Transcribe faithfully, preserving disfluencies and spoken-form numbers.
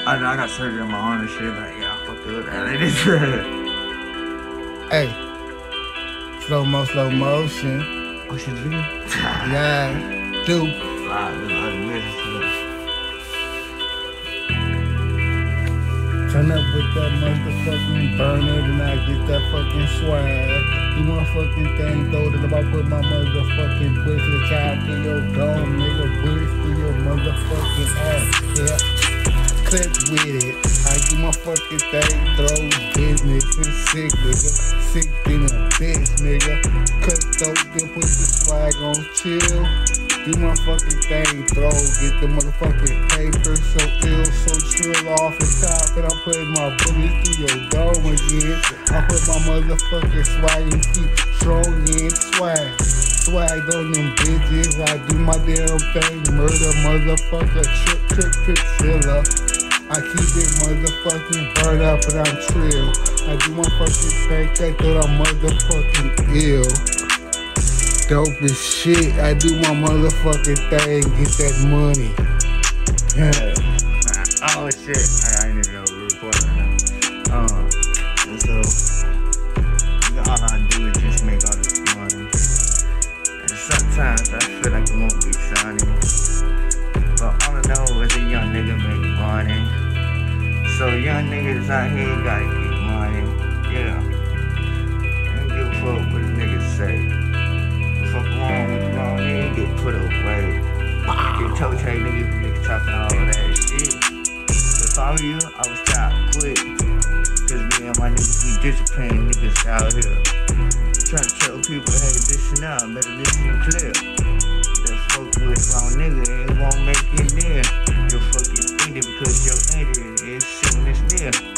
I know I got surgery on my arm and shit, but yeah, I fucked up that. Like this. Hey, slow mo, slow motion. Oh, she's leaving? Yeah, do. Fly, there's a lot of messages. Turn up with that motherfucking burner, and I get that fucking swag. Do my fucking thing, throw it about put my motherfucking push the child through your dome, nigga, push through your motherfucking ass, yeah. Clip with it, I do my fucking thing, throw business, it's sick, nigga, sick in a bitch, nigga. Cut throat, then put the swag on chill. Do my fucking thing, throw, get the motherfucking paper, so ill, so chill off the top, and I put my bullets through your dome again. I put my motherfucking swag and keep strong in swag. Swag on them bitches, I do my damn thing, murder motherfucker, trip, trip, trip, thriller. I keep it motherfucking burn up and I'm trill. I do my fucking thing, I thought I'm motherfucking ill. Dope as shit, I do my motherfucking thing, get that money. Yeah. Oh shit, I, I didn't even know we were recording right now. Um, and so, you know, all I do is just make all this money. And sometimes I feel like it won't be sunny. But all I know is a young nigga make money. So young niggas out here gotta get money. Yeah. I don't give a fuck what the niggas say. Fuck wrong with the wrong nigga, get put away. Get toe tag niggas, niggas talking all that shit. If I were you, I would stop quick. Cause me and my niggas be disciplined niggas out here. Trying to tell people, hey, listen up, better listen clear. That fuck with the wrong nigga, it won't make it near. You'll fucking eat it because your ending is soon as near.